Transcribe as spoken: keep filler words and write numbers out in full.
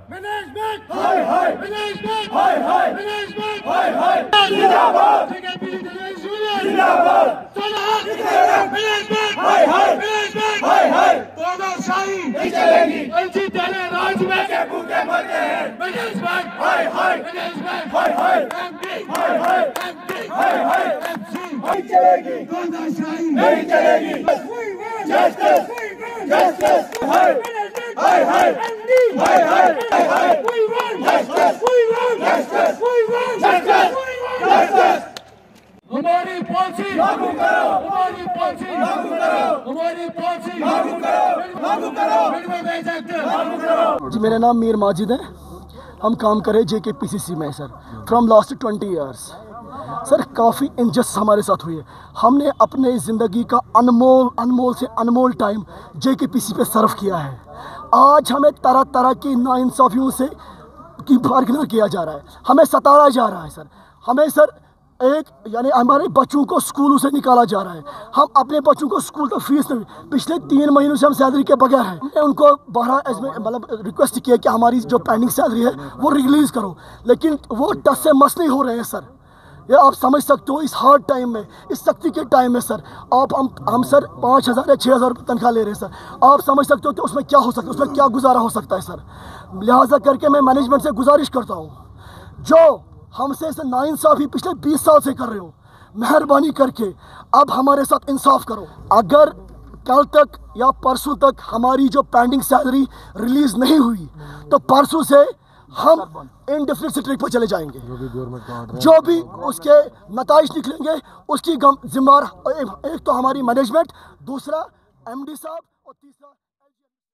Management हाय हाय management हाय हाय मैनेजमेंट हाय हाय जिंदाबाद जिंदाबाद मैनेजमेंट हाय हाय मैनेजमेंट हाय हाय तानाशाही नहीं चलेगी एलजी तेरे राज में के भूखे मरते हैं मैनेजमेंट हाय हाय मैनेजमेंट हाय हाय एमपी हाय हाय एमपी हाय हाय एमसी नहीं चलेगी तानाशाही नहीं चलेगी जस्टिस जस्टिस हाय हाय हाय हाय हाय हाय हाय we want justice we want justice we want justice justice हमारी पॉलिसी लागू करो हमारी पॉलिसी लागू करो हमारी पॉलिसी लागू करो लागू करो मिनिमम वेज एक्ट लागू करो। जी मेरा नाम मीर माजिद है। हम काम कर रहे हैं जेकेपीसीसी में sir from last twenty years. Sir काफ़ी इनजस्ट हमारे साथ हुई है। हमने अपने ज़िंदगी का अनमोल अनमोल से अनमोल टाइम जेकेपीसी पे सर्व किया है। आज हमें तरह तरह की नाइंसाफियों से की बरगुज़ार किया जा रहा है, हमें सताया जा रहा है सर। हमें सर एक यानी हमारे बच्चों को स्कूलों से निकाला जा रहा है। हम अपने बच्चों को स्कूल तक फीस नहीं, पिछले तीन महीनों से हम सैलरी के बगैर हैं। हमने उनको बारह मतलब रिक्वेस्ट किया कि हमारी जो पेंडिंग सैलरी है वो रिलीज़ करो, लेकिन वो टस से मस नहीं हो रहे हैं सर। ये आप समझ सकते हो इस हार्ड टाइम में, इस सख्ती के टाइम में सर आप हम हम सर पाँच हज़ार या छः हज़ार रुपये तनख्वाह ले रहे हैं सर। आप समझ सकते हो कि उसमें क्या हो सकता है, उसमें क्या गुजारा हो सकता है सर। लिहाजा करके मैं मैनेजमेंट से गुजारिश करता हूँ, जो हमसे इस नाइंसाफ़ी पिछले बीस साल से कर रहे हो, मेहरबानी करके अब हमारे साथ इंसाफ करो। अगर कल तक या परसों तक हमारी जो पेंडिंग सैलरी रिलीज़ नहीं हुई तो परसों से हम इंडेफिनिट स्ट्राइक पर चले जाएंगे। जो भी गवर्नमेंट जो भी उसके नताइज निकलेंगे उसकी जिम्मेदार एक तो हमारी मैनेजमेंट, दूसरा एमडी साहब और तीसरा